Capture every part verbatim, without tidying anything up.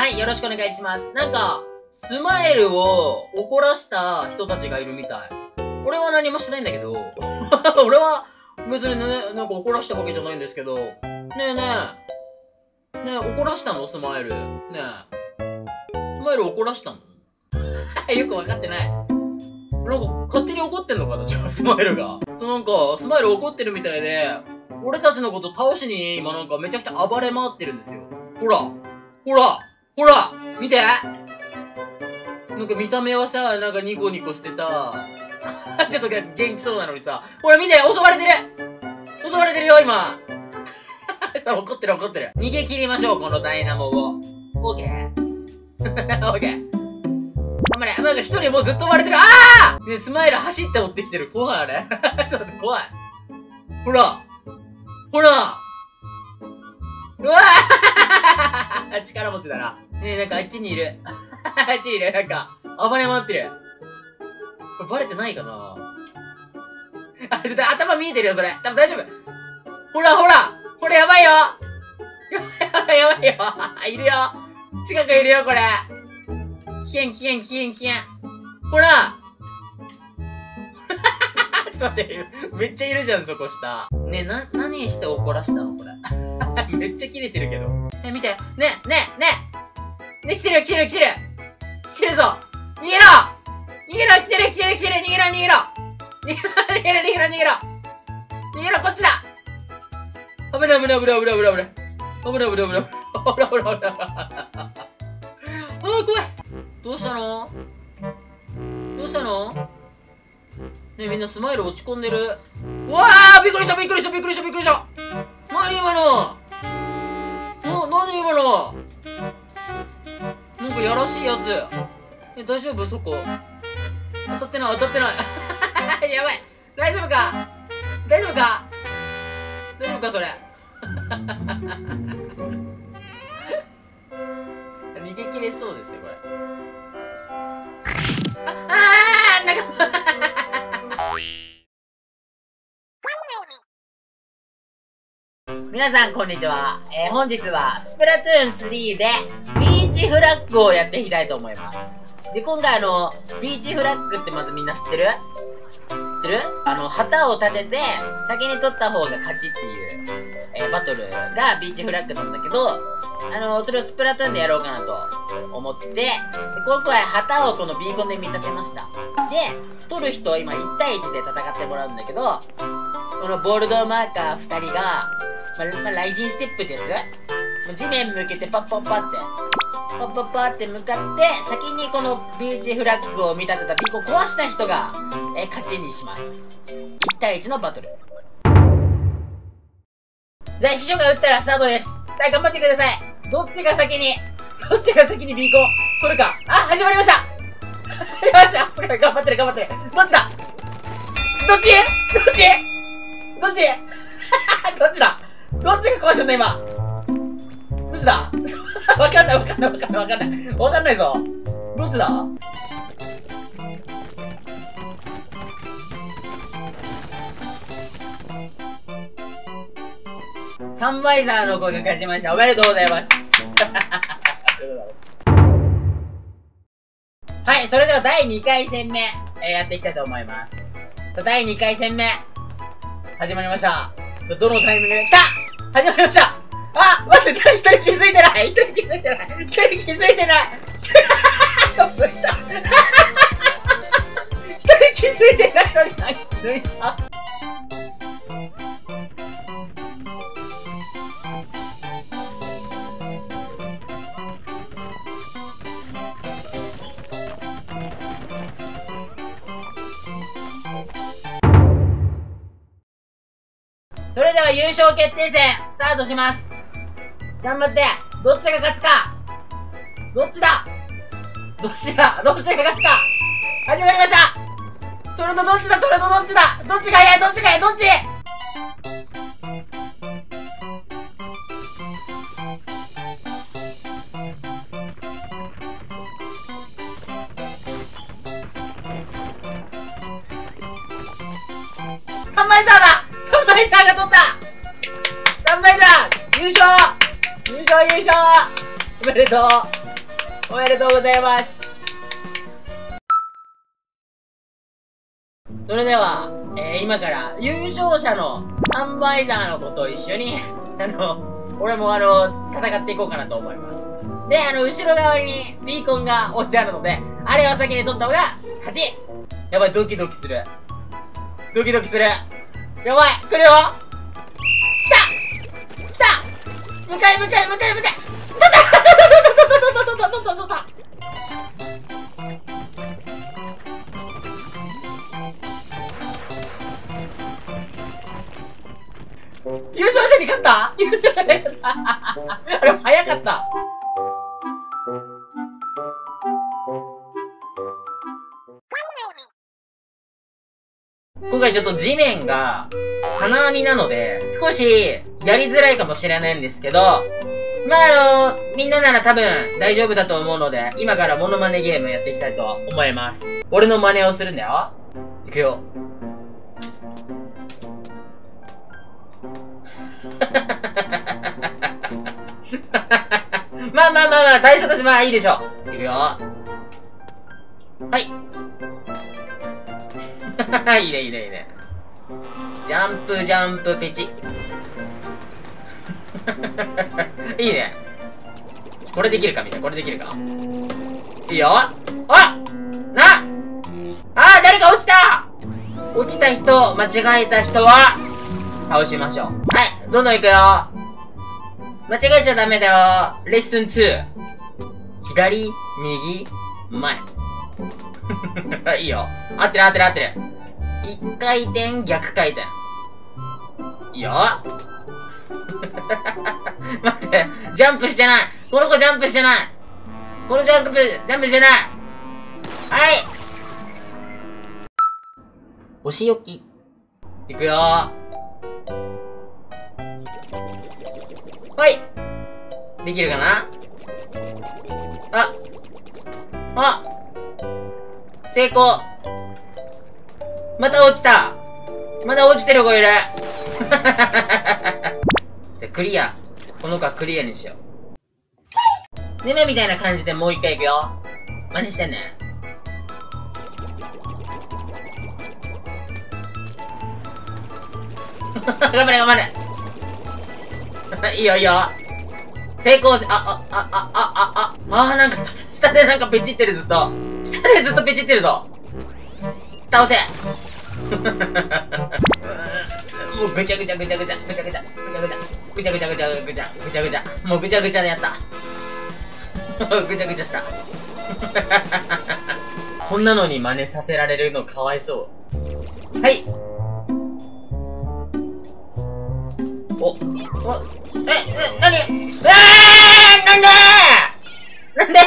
はい、よろしくお願いします。なんか、スマイルを怒らした人たちがいるみたい。俺は何もしてないんだけど、俺は別にね、なんか怒らしたわけじゃないんですけど、ねえねえ、ねえ、怒らしたのスマイル。ねえ、スマイル怒らしたのよくわかってない。なんか、勝手に怒ってんのかなじゃあ、スマイルが。そうなんか、スマイル怒ってるみたいで、俺たちのこと倒しに今なんかめちゃくちゃ暴れ回ってるんですよ。ほらほらほら見てなんか見た目はさ、なんかニコニコしてさ、ちょっと元気そうなのにさ、ほら見て襲われてる襲われてるよ今怒ってる怒ってる。逃げ切りましょう、このダイナモを。オーケーオーケー。頑張れ。なんか一人もうずっと追われてる。ああね、スマイル走って追ってきてる。怖いあれちょっと待って、怖い。ほらほらうわー力持ちだな。ねえ、なんかあっちにいる。あっちにいる。なんか、暴れ回ってる。これバレてないかなあ、ちょっと頭見えてるよ、それ。多分大丈夫。ほらほらこれやばいよやばいやばいよいるよ近くいるよ、これ。危険、危険、危険、危険。ほらちょっと待って、めっちゃいるじゃん、そこ下。ねえ、な、何して怒らしたのこれ。めっちゃキレてるけど。え、見て。ねえ、ねえ、ねえ。ね、来てる、来てる、来てる。来てるぞ。逃げろ逃げろ、来てる、来てる、来てる、逃げろ、逃げろ。逃げろ、逃げろ、逃げろ、逃げろ。逃げろ、こっちだ。危ない、危ない、危ない、危ない、危ない、危ない。危ない、危ない、危ない。危ない、危ない、危ない。あー、怖い。どうしたのどうしたのねえ、みんなスマイル落ち込んでる。うわーびっくりしたびっくりしたびっくりしたびっくりした何今のな、何今のなんかやらしいやつ。え、大丈夫そこ。当たってない当たってないやばい大丈夫か大丈夫か大丈夫かそれ逃げ切れそうですよ、これ。あ、あーなんか皆さんこんにちは。えー、本日はスプラトゥーンスリーでビーチフラッグをやっていきたいと思います。で、今回あの、ビーチフラッグってまずみんな知ってる知ってるあの、旗を立てて先に取った方が勝ちっていう、えー、バトルがビーチフラッグなんだけど、あの、それをスプラトゥーンでやろうかなと思って、で今回旗をこのビーコンで見立てました。で、取る人は今いち対いちで戦ってもらうんだけど、このボールドマーカーふたりが、まあ、まあ、ライジンステップってやつ地面向けてパッパッパって、パッパッパって向かって、先にこのビーチフラッグを見立てたビーコンを壊した人が、えー、勝ちにします。いち対いちのバトル。じゃあ、秘書が打ったらスタートです。さあ、頑張ってください。どっちが先に、どっちが先にビーコン取るか。あ、始まりました始まりましたすごい、頑張ってる、頑張ってる。どっちだどっちどっちどっちどっちだどっちが壊したんだ、今どっちだわかんない、わかんない、わかんない、わかんない。わかんないぞ。どっちだサンバイザーの声が勝ちました。おめでとうございます。ありがとうございます。はい、それではだいにかい戦目、えー、やっていきたいと思います。さあ、だいにかい戦目、始まりました。どのタイミングで来た始まりました。あ、待って、一人気づいてない一人気づいてない一人気づいてない一人気づいてないのに何抜いたそれでは優勝決定戦スタートします。頑張って。どっちが勝つか。どっちだどっちだどっちが勝つか。始まりました。トルドどっちだトルドどっちだどっちが早いどっちが早いどっちサンバイザーだサンバイザーが取ったサンバイザー優勝優勝優勝おめでとうおめでとうございます。それでは、えー、今から優勝者のサンバイザーの子と一緒に、あの、俺もあの、戦っていこうかなと思います。で、あの、後ろ側にビーコンが置いてあるので、あれを先に取った方が勝ち。やばい、ドキドキする。ドキドキする。やばい、来るよ。来た来た向かい向かい向かい向かい。取った取った取った取った取った取った。優勝者に勝った優勝者に勝ったあれ、早かった。今回ちょっと地面が金網なので、少しやりづらいかもしれないんですけど、まあ、あの、みんななら多分大丈夫だと思うので、今からモノマネゲームやっていきたいと思います。俺の真似をするんだよ。いくよ。まあまあまあまあ、最初としてまあいいでしょう。いくよ。はい。いいねいいねいいね。ジャンプジャンプペチ。いいね。これできるかみたいな。これできるか。いいよ。あなあ誰か落ちた落ちた人、間違えた人は、倒しましょう。はい、どんどん行くよ。間違えちゃダメだよ。レッスンツー。左、右、前。いいよ。合ってる合ってる合ってる。一回転、逆回転。いいよ。待って、ジャンプしてない。この子ジャンプしてない。このジャンプ、ジャンプしてない。はい。お仕置き。いくよ。はい。できるかなあ。あ。成功。また落ちた。まだ落ちてる子いる。じゃあクリア。この子はクリアにしよう。夢みたいな感じでもう一回いくよ。真似してね。頑張れ頑張れ。いいよいいよ。成功せ、あ、あ、あ、あ、あ、あ、あ、あ、なんか、下でなんかペチってるずっと。下でずっとペチってるぞ。倒せ。もうぐちゃぐちゃぐちゃぐちゃ、ぐちゃぐちゃ、ぐちゃぐちゃ、ぐちゃぐちゃぐちゃぐちゃ、ぐちゃぐちゃ。もうぐちゃぐちゃでやった。ぐちゃぐちゃした。こんなのに真似させられるのかわいそう。はい。お、お、え、え、なにえー、なんでなんで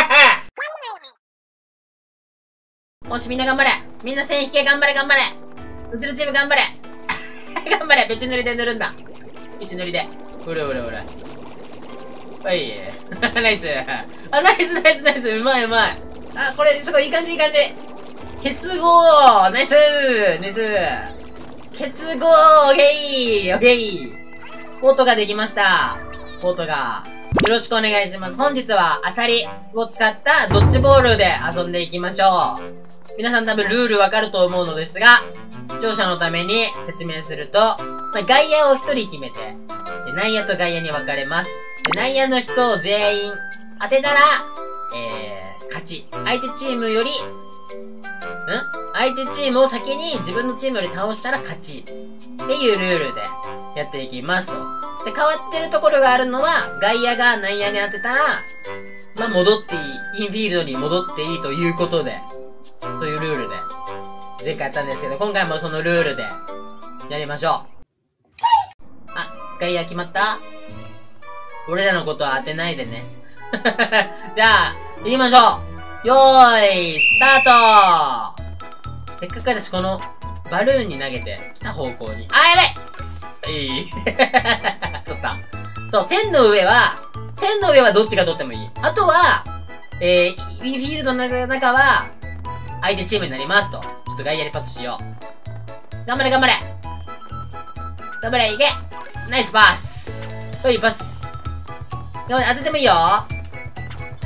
よし、みんな頑張れ。みんな線引け頑張れ頑張れ。うちのチーム頑張れ。頑張れ。ペチ塗りで塗るんだ。ペチ塗りで。うるうるうる。はい。ナイス。あ、ナイスナイスナイス。うまいうまい。あ、これすごいいい感じいい感じ。結合ナイスナイス結合オッケーオッケーポートができました。ポートが。よろしくお願いします。本日はアサリを使ったドッジボールで遊んでいきましょう。皆さん多分ルールわかると思うのですが、視聴者のために説明すると、まあ、外野を一人決めて、で内野と外野に分かれます。で内野の人を全員当てたら、えー、勝ち。相手チームより、ん相手チームを先に自分のチームより倒したら勝ち。っていうルールでやっていきますと。で、変わってるところがあるのは、外野が内野に当てたら、まあ、戻っていい。インフィールドに戻っていいということで、そういうルールで、前回やったんですけど、今回もそのルールで、やりましょう。あ、外野決まった？俺らのことは当てないでね。じゃあ、行きましょう。よーい、スタート。せっかくだし、この、バルーンに投げて、来た方向に。あ、やべいいい。取った。そう、線の上は、線の上はどっちが取ってもいい。あとは、えー、フィールドの中は、相手チームになりますと。ちょっと外野にパスしよう。頑張れ頑張れ頑張れいけナイスパスはい、パス。頑張れ、当ててもいいよ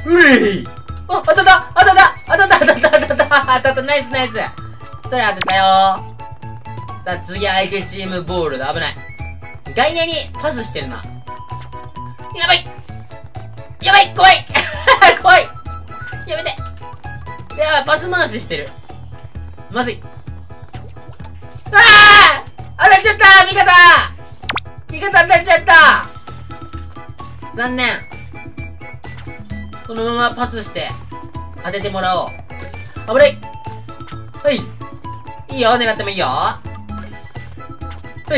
ういあ、当たった当たった当たった当たった当たった当たったナイスナイス一人当てたよー。さあ、次相手チームボールだ。危ない。外野にパスしてるな。やばいやばい怖い怖いやめてやばいパス回ししてる。まずい。ああ当たっちゃった味方味方当たっちゃった残念。このままパスして当ててもらおう。危ないはい。いいよ、狙ってもいいよ。はい。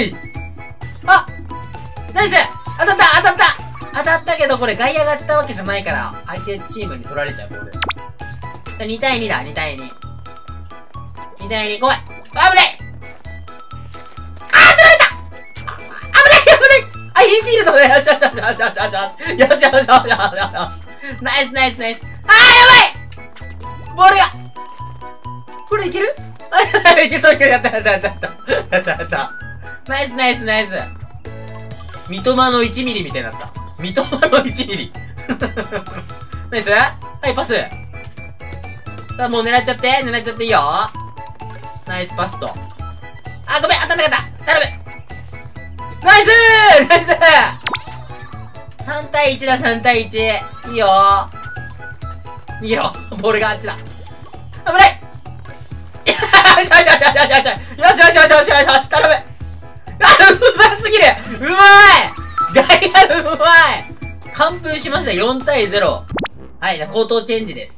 あナイス当たった当たった当たったけど、これ外野が当てたわけじゃないから、相手チームに取られちゃう、ボール。に対にだ、に対に。に対に、怖い危ないあー取られた危ない危ないあ、インフィールドだよよしよしよしよしよしよしよしよしよしよしよしよしナイスナイスナイスあーやばいボールがこれいけるあ、いけそういけるやったやったやったやったやったやったナイスナイスナイス三笘のいちミリみたいになった。三笘のいちミリナイスはい、パスさあ、もう狙っちゃって、狙っちゃっていいよナイスパスと。あ、ごめん当たんなかった頼むナイスナイスさん対いちだ、さん対いちいいよ逃げろボールがあっちだ危ないよしよしよしよしよしよしよしよしよしよしよしよし頼むあ、うますぎるうまい外野うまい完封しましたよん対ゼロはい、じゃあ口頭チェンジです。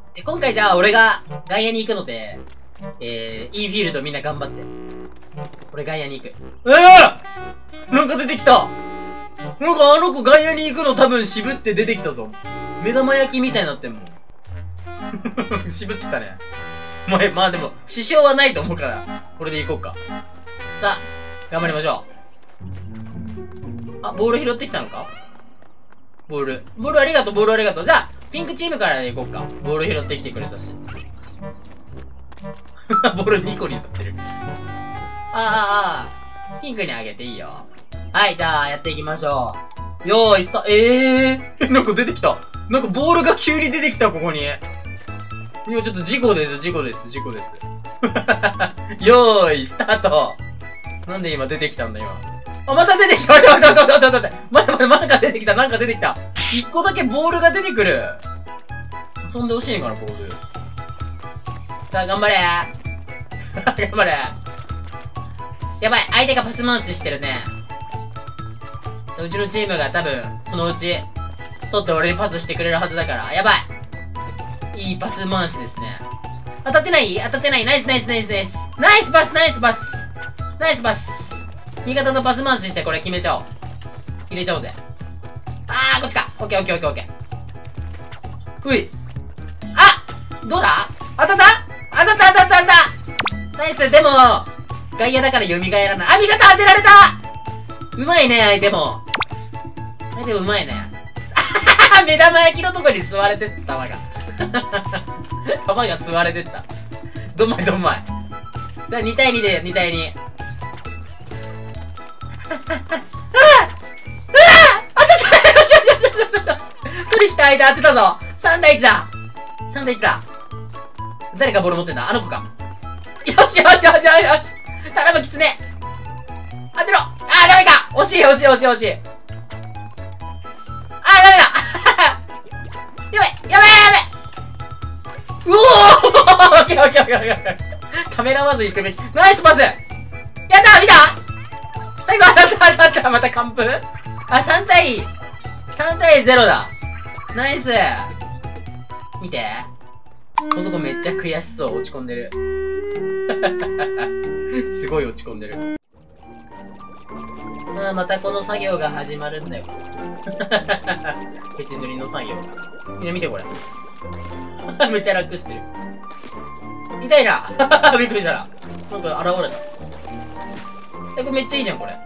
で今回じゃあ俺が外野に行くので、えー、インフィールドみんな頑張って。俺外野に行く。えー、なんか出てきたなんかあの子外野に行くの多分渋って出てきたぞ。目玉焼きみたいになってんもん。渋ってたね。まあ、まあでも、支障はないと思うから、これで行こうか。さあ、頑張りましょう。あ、ボール拾ってきたのかボール。ボールありがとう、ボールありがとう。じゃあ、ピンクチームから行こうか。ボール拾ってきてくれたし。ボールにこになってる。ああ、ああ。ピンクにあげていいよ。はい、じゃあ、やっていきましょう。よーい、スタ、ええー、なんか出てきた。なんかボールが急に出てきた、ここに。今ちょっと事故です、事故です、事故です。よーい、スタート。なんで今出てきたんだ、今。あ、また出てきた待って待って待って待って待って待って待って、なんか出てきた、なんか出てきた。一個だけボールが出てくる。遊んでほしいのかな、ボール。さあ、頑張れ頑張れやばい、相手がパス回ししてるね。うちのチームが多分、そのうち、取って俺にパスしてくれるはずだから。やばいいいパス回しですね。当たってない当たってないナイスナイスナイスナイスナイスパスナイスパスナイスパス味方のパス回ししてこれ決めちゃおう。入れちゃおうぜ。あー、こっちか。オッケーオッケーオッケーオッケー。うい。あどうだ当たった当たった当たった当たったナイスでも、外野だから蘇らない。あ、味方当てられたうまいね、相手も。相手もうまいね。目玉焼きのとこに座れてった、玉が。玉が座れてった。どんまいどんまい。じゃあに対にで、に対に。あああ当たったよしよしよしよしよしよし取り来た相手当てたぞ !さん 対いちだ !さん 対いちだ誰がボール持ってんだあの子か。よしよしよしよしよし頼むキツネ当てろあーダメか惜しい惜しい惜しい惜しいあーダメだやばいやばいやばいうおーオッケーオッケーオッケーオッケーオッケーカメラまず行くべきナイスパスやった見た最後当たった当たったまた完封あ、さん対、さん対ゼロだナイス見てこの子めっちゃ悔しそう。落ち込んでる。すごい落ち込んでる。まあ、またこの作業が始まるんだよ。ペチ塗りの作業。みんな見てこれ。めっちゃ楽してる。痛いなびっくりしたな。なんか現れた。え、これめっちゃいいじゃん、これ。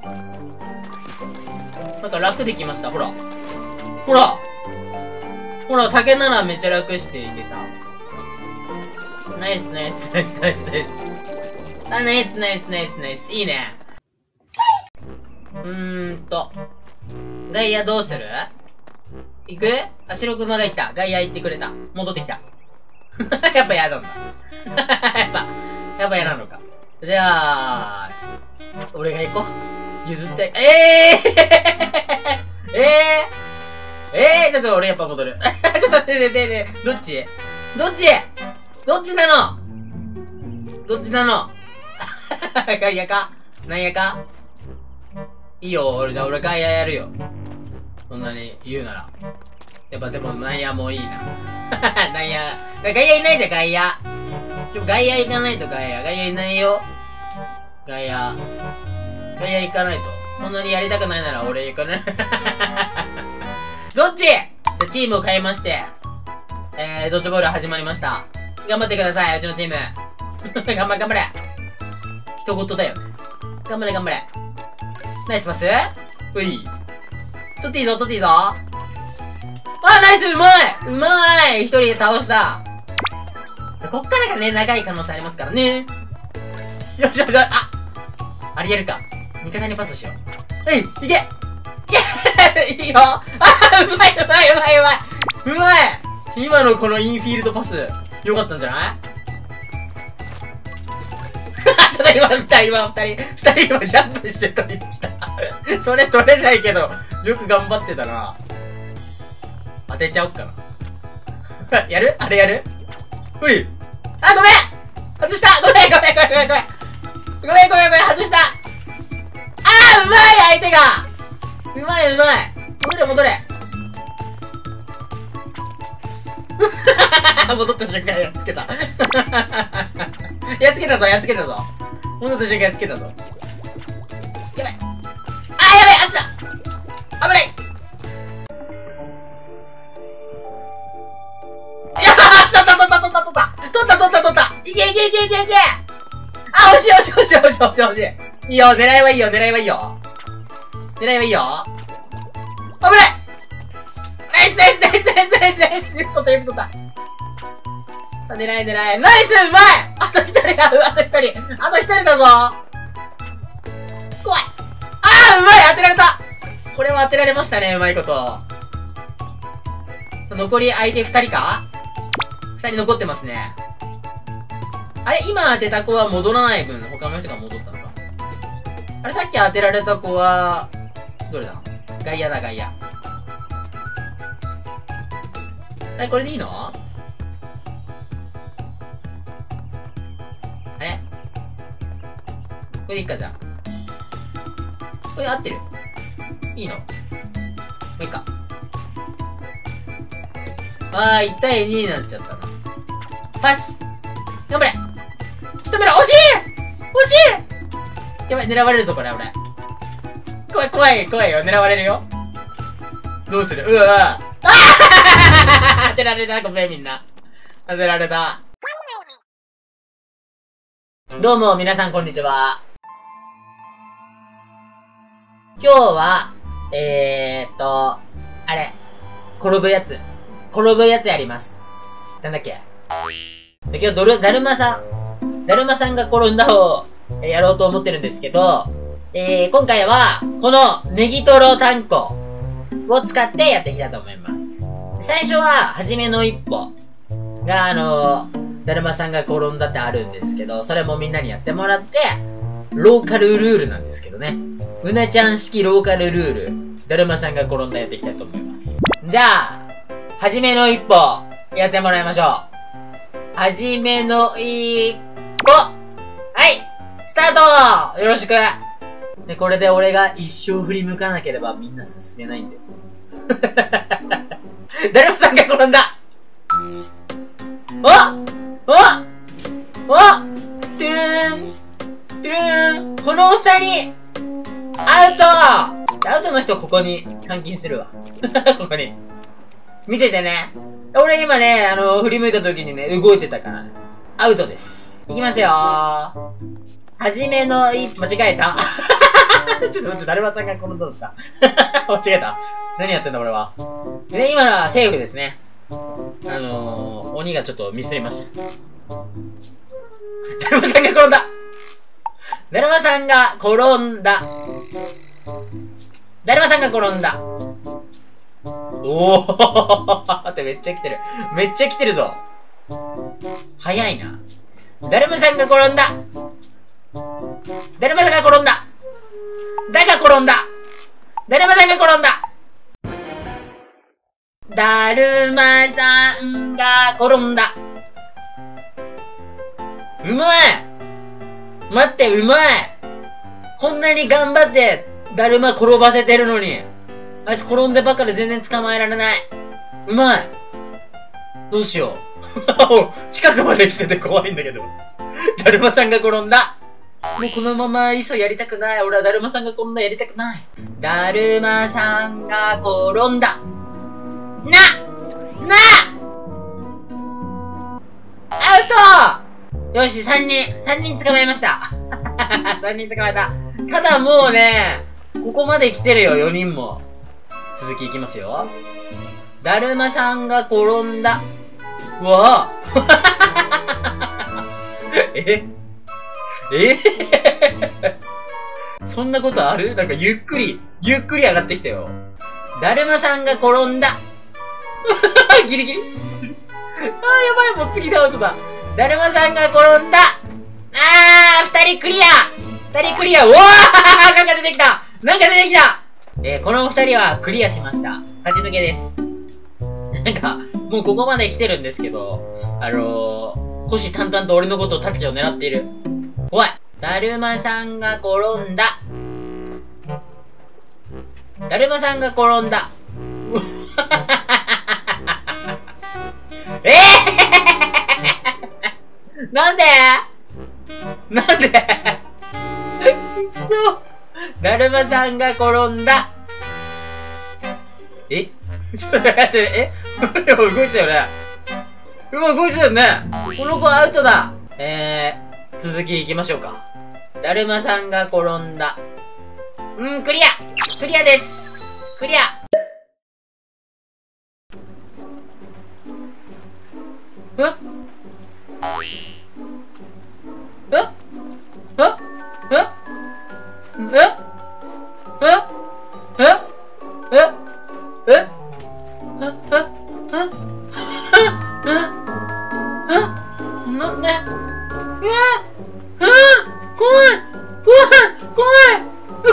なんか楽できました。ほら。ほらほら、竹ならめっちゃ楽していけた。ナイスナイスナイスナイスナイス。あ、ナイスナイスナイスナイス。いいね。うーんと。外野どうする？ 行く？あ、白熊が行った。外野行ってくれた。戻ってきた。やっぱ嫌なんだ。やっぱ、やっぱ嫌なのか。じゃあ、俺が行こう。譲って、ええー、ええー、ええー、ちょっと俺やっぱ戻る。ちょっと待って、ねねねどっちどっちどっちなのどっちなの外野か内野かいいよ、俺、じゃあ俺外野やるよ。そんなに言うなら。やっぱでも内野もいいな。内野、外野いないじゃん、外野。でも外野行かないと外野。外野いないよ。外野。外野行かないと。そんなにやりたくないなら俺行かない。どっち？じゃあチームを変えまして、えー、ドッジボール始まりました。頑張ってください、うちのチーム。頑張れ、頑張れ。人事だよね。頑張れ、頑張れ。ナイスパス？うい。取っていいぞ、取っていいぞ。あ、ナイス、うまいうまい一人で倒した。こっからがね、長い可能性ありますからね。よしよしよし、あありえるか。味方にパスしよう。はい、いけいけいいよあー、うまいうまいうまいうまいうまい今のこのインフィールドパス、よかったんじゃないちょっと今、二人、今、二人、二人今ジャンプして取りに来た。それ取れないけど、よく頑張ってたな。当てちゃおっかな。やるあれやるほい。あ、ごめん外したごめんごめんごめんごめんごめんごめんごめんごめん外したあー、うまい相手がうまいうまい戻れ戻れ戻った瞬間やっつけた。やっつけたぞ、やっつけたぞ。戻った瞬間やっつけたぞ。やばい。あー、やばい、あっちだ危ない。いやー、取った取った取った取った取った取った取ったいけいけいけいけいけあ、惜しい惜しい惜しい惜しい惜しい惜しいいいよ、狙いはいいよ、狙いはいいよ。狙いはいいよ。危ないナイスナイスナイスナイスナイスナイスよく取った、よく取った。さあ、狙い狙い。ナイスうまいあと一人だあと一人あと一人だぞ怖いあー、うまい当てられたこれは当てられましたね、うまいこと。さあ、残り相手二人か二人残ってますね。あれ今当てた子は戻らない分、他の人が戻ったのか。あれさっき当てられた子は、どれだ外野だ、外野。あれこれでいいのあれこれでいいか、じゃあ。これ合ってるいいのもういいか。あー、いち対にになっちゃったな。パス頑張れ仕留めろ惜しい惜しいやばい、狙われるぞ、これ、俺。怖い、怖い、怖いよ。狙われるよ。どうするうわあ当てられた、ごめん、みんな。当てられた。どうも、皆さん、こんにちは。今日は、えーっと、あれ、転ぶやつ。転ぶやつやります。なんだっけで今日ドル、だるまさん、だるまさんが転んだを、えー、やろうと思ってるんですけど、えー、今回は、このネギトロタンコを使ってやっていきたいと思います。最初は、はじめの一歩が、あのー、だるまさんが転んだってあるんですけど、それもみんなにやってもらって、ローカルルールなんですけどね。うなちゃん式ローカルルール、だるまさんが転んだやっていきたいと思います。じゃあ、はじめの一歩、やってもらいましょう。はじめの一歩はいスタートよろしくで、これで俺が一生振り向かなければみんな進めないんだよ。だるまさんが転んだおおおトゥルーントゥルーンこの二人アウトアウトの人ここに監禁するわ。ここに。見ててね。俺今ね、あの、振り向いた時にね、動いてたから、ね、アウトです。いきますよー。はじめの一歩、間違えた。ちょっと待って、だるまさんが転んだのか。間違えた。何やってんだ俺は。で、今のはセーフですね。あのー、鬼がちょっとミスりました。だるまさんが転んだだるまさんが転んだだるまさんが転んだおーってめっちゃ来てる。めっちゃ来てるぞ。早いな。だるまさんが転んだ。だるまさんが転んだ。だが転んだ。だるまさんが転んだ。だるまさんが転んだ。うまい。待って、うまい。こんなに頑張って、だるま転ばせてるのに。あいつ転んでばっかで全然捕まえられない。うまい。どうしよう。近くまで来てて怖いんだけど。だるまさんが転んだ。もうこのまま磯やりたくない。俺はだるまさんが転んだやりたくない。だるまさんが転んだ。ななアウト。よし、三人、三人捕まえました。三人捕まえた。ただもうね、ここまで来てるよ、よにんも。続きいきますよ。だるまさんが転んだ。うわぁええそんなことある？なんかゆっくり、ゆっくり上がってきたよ。だるまさんが転んだ。ギリギリあーやばい、もう次でアウトだ。だるまさんが転んだ。あー、二人クリア二人クリア。うわーなんか出てきたなんか出てきたえー、この二人はクリアしました。勝ち抜けです。なんか、もうここまで来てるんですけど、あのー、虎視眈々と俺のことをタッチを狙っている。怖い。だるまさんが転んだ。だるまさんが転んだ。えー、なんでなんでくっそだるまさんが転んだ。えちょっと待って、え今動いてたよね今動いてたよねこの子アウトだ。えー、続き行きましょうか。だるまさんが転んだ。うん、クリアクリアですクリアえっえっえっえっえっえっえっえっえっなんでええ怖い怖い怖い怖い怖い怖い怖い怖い怖い怖い怖い怖い怖い怖い怖い怖い怖い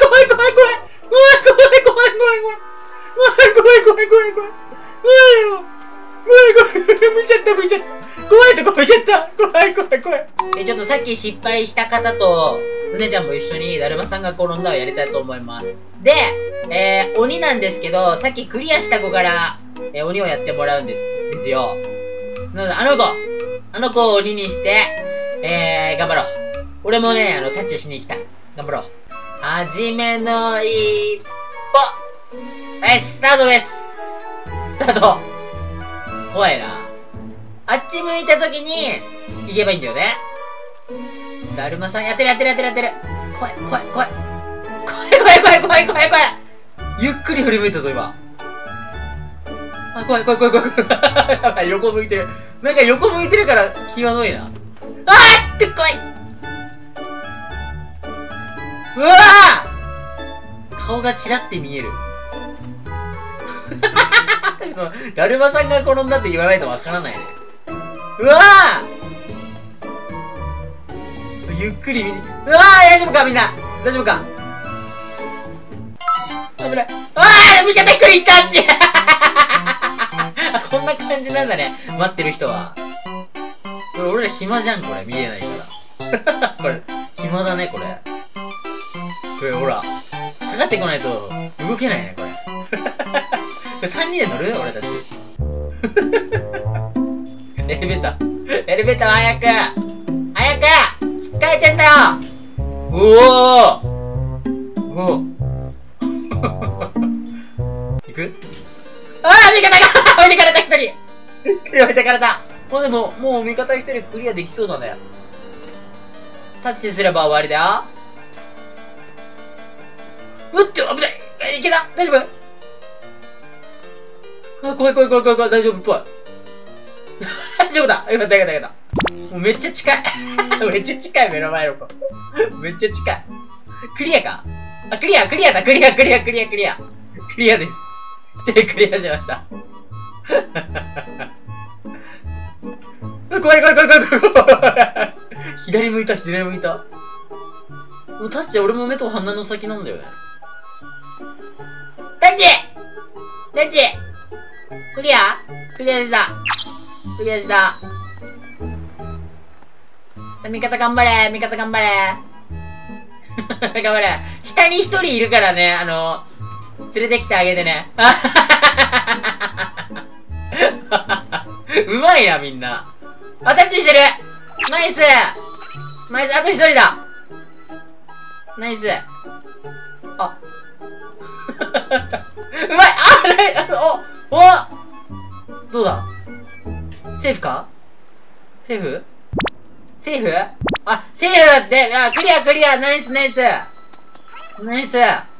怖いよ怖い怖い見ちゃった見ちゃった怖いとこ見ちゃった怖い怖い怖いえ、ちょっとさっき失敗した方とルネちゃんも一緒にだるまさんが転んだをやりたいと思います。で、えー、鬼なんですけど、さっきクリアした子から、えー、鬼をやってもらうんです、ですよ。なので、あの子、あの子を鬼にして、えー、頑張ろう。俺もね、あの、タッチしに行きたい。頑張ろう。はじめの一歩。よし、スタートです。スタート。怖いな。あっち向いた時に、行けばいいんだよね。だるまさん、やってるやってるやってるやってる。怖い、怖い、怖い。怖い、怖い、怖い、怖い、怖い、怖い。ゆっくり振り向いたぞ、今。あ、怖い、怖い、怖い、怖い。やばい、横向いてる。なんか横向いてるから、気が遠いな。あーって怖い。うわー顔がチラって見える。だるまさんが転んだって言わないとわからないね。うわーゆっくり見に、うわー大丈夫かみんな大丈夫か危ない。あー味方一人いたっちこんな感じなんだね。待ってる人は。これ俺ら暇じゃん、これ。見えないから。これ、暇だね、これ。これほら、下がってこないと動けないね、これ。これさんにんで乗る俺たち。エレベーター。エレベーター早く早くつっかえてんだよおおおお行くああ味方が置いてかれた一人一人置いてかれたもうでも、もう味方一人クリアできそうだね。タッチすれば終わりだよ。うっと危ないいけた大丈夫あ、怖い怖い怖い怖い怖い大丈夫っぽい。大丈夫だよかったよかったよかった。もうめっちゃ近い。めっちゃ近い目の前の子。めっちゃ近い。クリアかあ、クリアクリアだクリアクリアクリアクリア。クリアです。 で、クリアしました。怖い怖い怖い怖い怖い怖い。左向いた、左向いた。タッチ、俺も目と鼻の先なんだよね。タッチタッチクリアクリアした。クリアした。味方頑張れ味方頑張れ頑張れ。下に一人いるからね、あの、連れてきてあげてね。うまいな、みんな。あ、タッチしてるナイスナイス、あと一人だナイス。あ。うまいあナイスおおどうだセーフかセーフセーフあ、セーフだってあ、クリアクリアナイスナイスナイス